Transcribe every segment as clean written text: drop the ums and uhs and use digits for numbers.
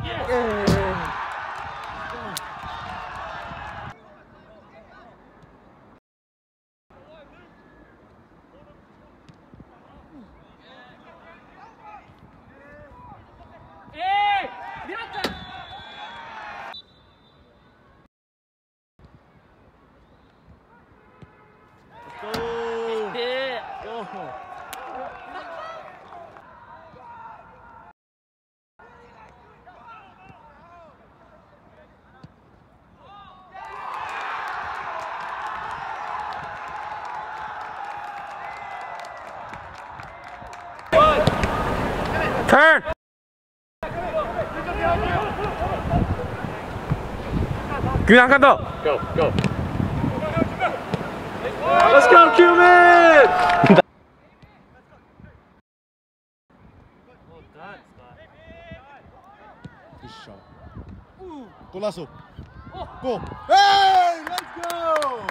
Turn! Kyumin, 한 칸 더! Go, go. Let's go, Kyumin! Good shot. Golazo. Go. Hey, let's go!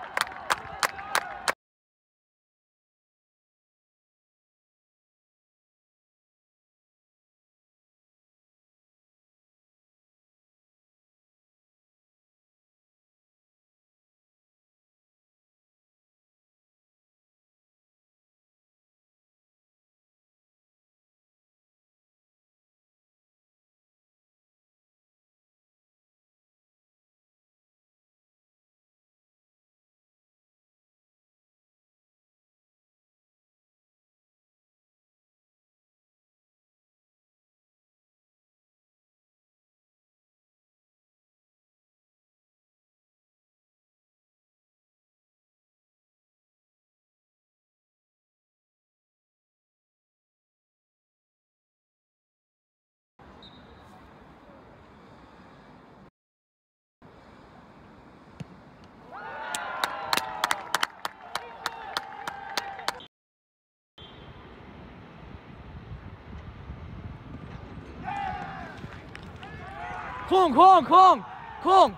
콩!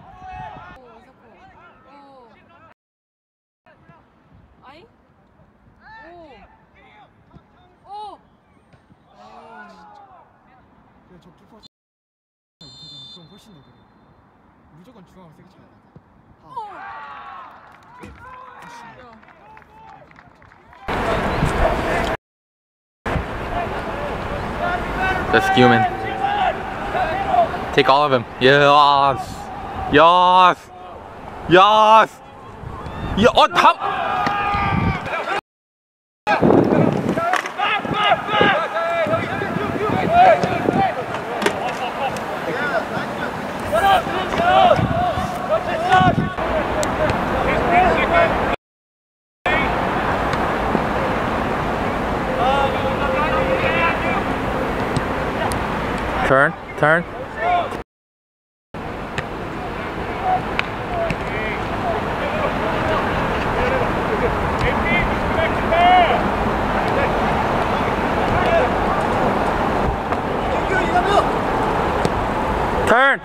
아이? 오! 저 투파 그럼 훨씬 더 그래. 무조건 중앙을 세게 쳐야 돼. That's Kyumin. Take all of him. Yes! Yes! Yes! Yeah, oh, top! Turn, turn. Turn.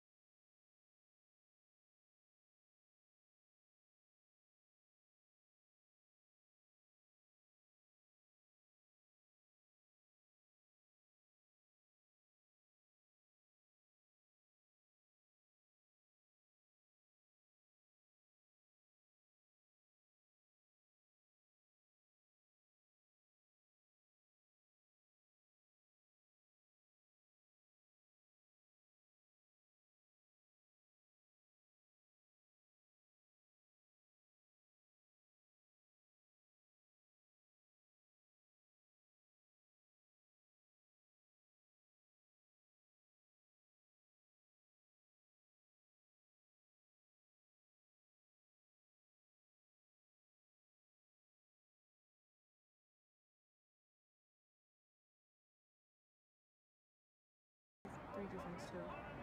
Three defense too.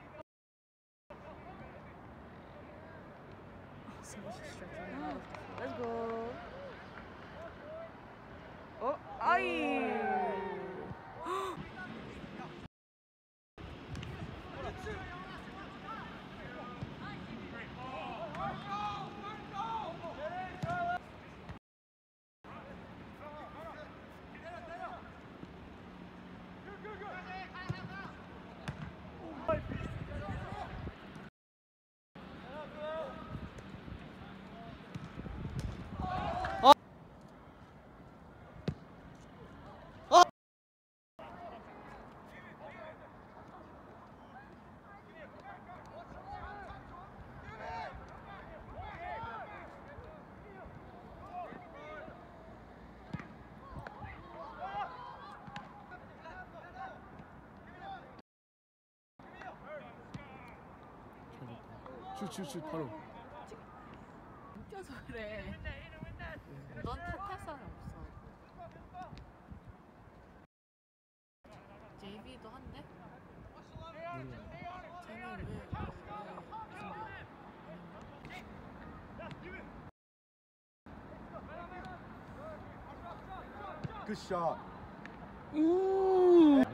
So much stretching out. Let's go. Oh, aye. 슛 바로. 웃겨서 그래. 넌 탓할 사람 없어. JB도 한대? 쟤는 왜 굿 샷. 우.